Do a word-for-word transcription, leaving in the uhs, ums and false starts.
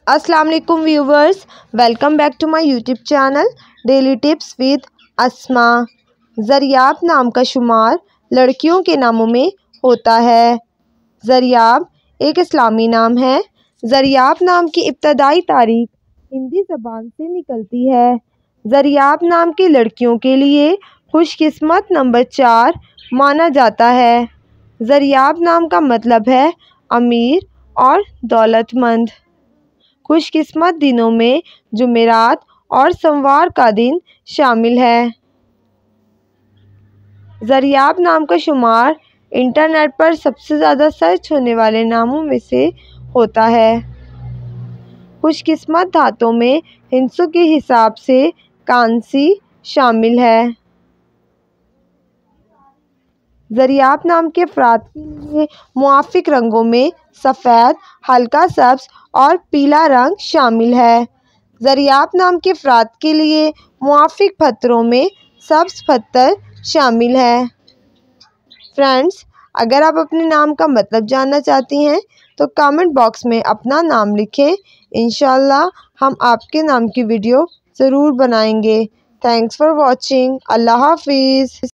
अस्सलाम वालेकुम viewers, welcome back to my YouTube channel daily tips with Asma. ज़रियाब नाम का शुमार लड़कियों के नामों में होता है। ज़रियाब एक इस्लामी नाम है। ज़रियाब नाम की इब्तदाई तारीख हिंदी ज़बान से निकलती है। ज़रियाब नाम की लड़कियों के लिए खुशकिस्मत नंबर चार माना जाता है। ज़रियाब नाम का मतलब है अमीर और दौलतमंद। खुशकिस्मत दिनों में जुमेरात और सोमवार का दिन शामिल है। ज़रियाब नाम का शुमार इंटरनेट पर सबसे ज़्यादा सर्च होने वाले नामों में से होता है। खुशकिस्मत धातों में हिंसों के हिसाब से कांसी शामिल है। ज़रियाब नाम के अफराद के लिए मुआफ़िक रंगों में सफ़ेद, हल्का सब्ज़ और पीला रंग शामिल है। ज़रियाब नाम के अफराद के लिए मुआफ़िक पत्थरों में सब्ज़ पत्थर शामिल है। फ्रेंड्स, अगर आप अपने नाम का मतलब जानना चाहती हैं तो कमेंट बॉक्स में अपना नाम लिखें। इंशाअल्लाह हम आपके नाम की वीडियो ज़रूर बनाएंगे। Thanks for watching. अल्लाह हाफिज़।